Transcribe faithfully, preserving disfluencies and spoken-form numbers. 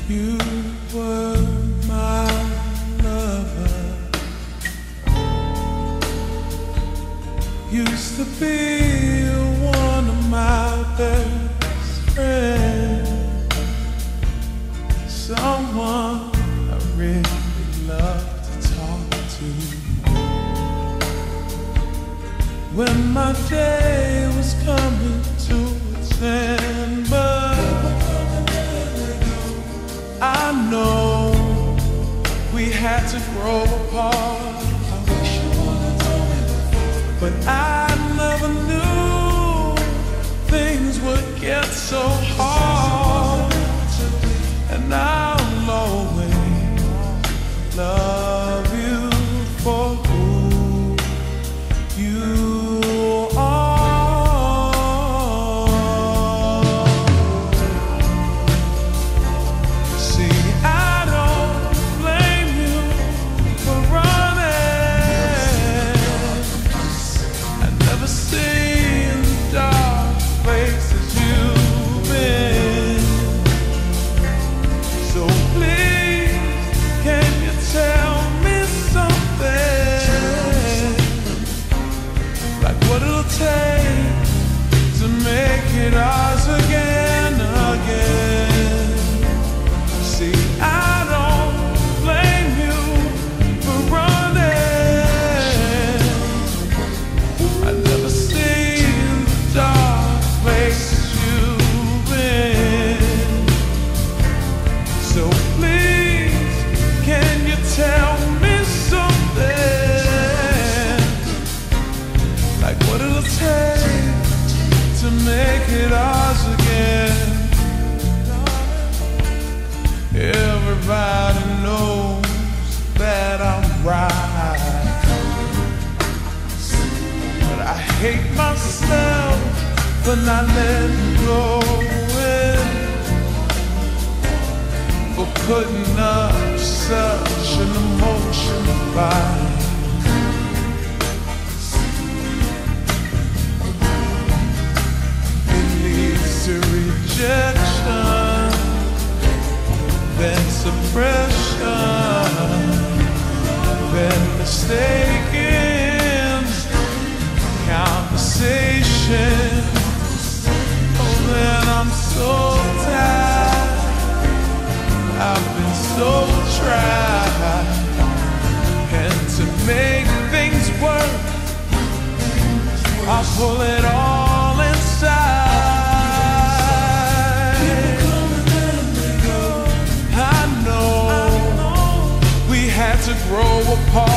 You were my lover. Used to be one of my best friends. Someone I really love to talk to. When my day was coming to its end, but I know we had to grow apart. I wish you would have told me before, but I never knew things would get so hard. And I'll always love you for who you are. To make it ours again, again. See, I don't blame you for running. I've never seen the dark places you've been. So please, can you tell me something? Like what it'll take to make it ours again. Everybody knows that I'm right, but I hate myself for not letting go, for putting up such an emotional fight. To rejection, then suppression, then mistaken conversation. Oh, then I'm so tired, I've been so tried, and to make things work, I'll pull it all inside. To grow apart.